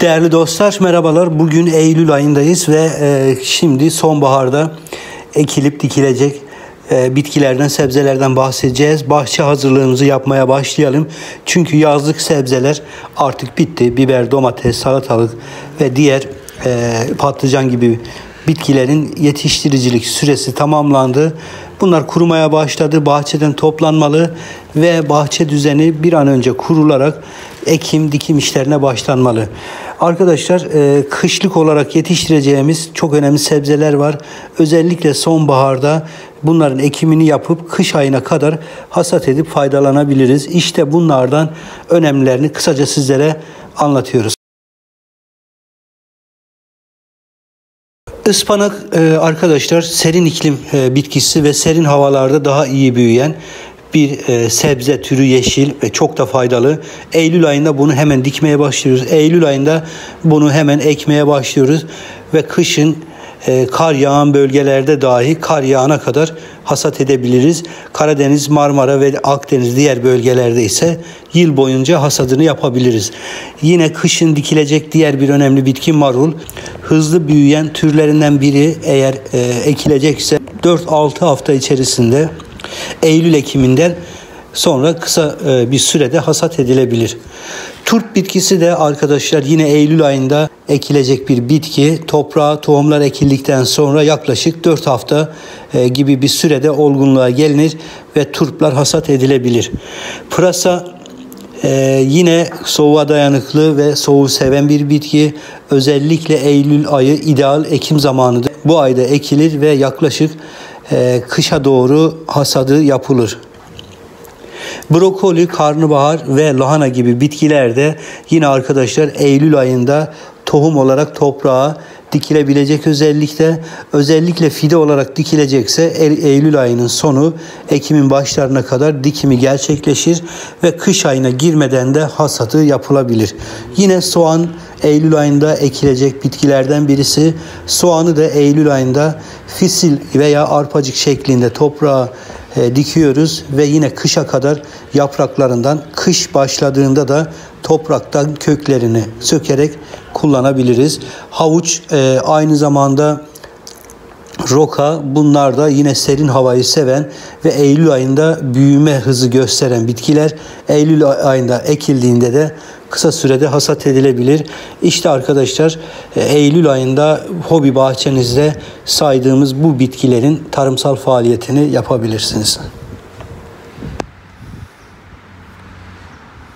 Değerli dostlar, merhabalar. Bugün Eylül ayındayız ve şimdi sonbaharda ekilip dikilecek bitkilerden, sebzelerden bahsedeceğiz. Bahçe hazırlığımızı yapmaya başlayalım. Çünkü yazlık sebzeler artık bitti. Biber, domates, salatalık ve diğer patlıcan gibi bitkilerin yetiştiricilik süresi tamamlandı. Bunlar kurumaya başladı. Bahçeden toplanmalı ve bahçe düzeni bir an önce kurularak ekim, dikim işlerine başlanmalı. Arkadaşlar, kışlık olarak yetiştireceğimiz çok önemli sebzeler var. Özellikle sonbaharda bunların ekimini yapıp kış ayına kadar hasat edip faydalanabiliriz. İşte bunlardan önemlilerini kısaca sizlere anlatıyoruz. Ispanak arkadaşlar serin iklim bitkisi ve serin havalarda daha iyi büyüyen bir sebze türü, yeşil ve çok da faydalı. Eylül ayında bunu hemen dikmeye başlıyoruz. Eylül ayında bunu hemen ekmeye başlıyoruz ve kışın kar yağan bölgelerde dahi kar yağana kadar hasat edebiliriz. Karadeniz, Marmara ve Akdeniz diğer bölgelerde ise yıl boyunca hasadını yapabiliriz. Yine kışın dikilecek diğer bir önemli bitki marul. Hızlı büyüyen türlerinden biri, eğer ekilecekse 4-6 hafta içerisinde Eylül ekiminden sonra kısa bir sürede hasat edilebilir. Turp bitkisi de arkadaşlar yine Eylül ayında ekilecek bir bitki. Toprağa tohumlar ekildikten sonra yaklaşık 4 hafta gibi bir sürede olgunluğa gelinir ve turplar hasat edilebilir. Pırasa yine soğuğa dayanıklı ve soğuğu seven bir bitki. Özellikle Eylül ayı ideal ekim zamanıdır. Bu ayda ekilir ve yaklaşık kışa doğru hasadı yapılır. Brokoli, karnabahar ve lahana gibi bitkiler de yine arkadaşlar Eylül ayında tohum olarak toprağa dikilebilecek özellikle fide olarak dikilecekse Eylül ayının sonu Ekim'in başlarına kadar dikimi gerçekleşir ve kış ayına girmeden de hasadı yapılabilir. Yine soğan Eylül ayında ekilecek bitkilerden birisi. Soğanı da Eylül ayında fisil veya arpacık şeklinde toprağa dikiyoruz ve yine kışa kadar yapraklarından, kış başladığında da topraktan köklerini sökerek kullanabiliriz. Havuç aynı zamanda roka, bunlar da yine serin havayı seven ve Eylül ayında büyüme hızı gösteren bitkiler. Eylül ayında ekildiğinde de kısa sürede hasat edilebilir. İşte arkadaşlar Eylül ayında hobi bahçenizde saydığımız bu bitkilerin tarımsal faaliyetini yapabilirsiniz.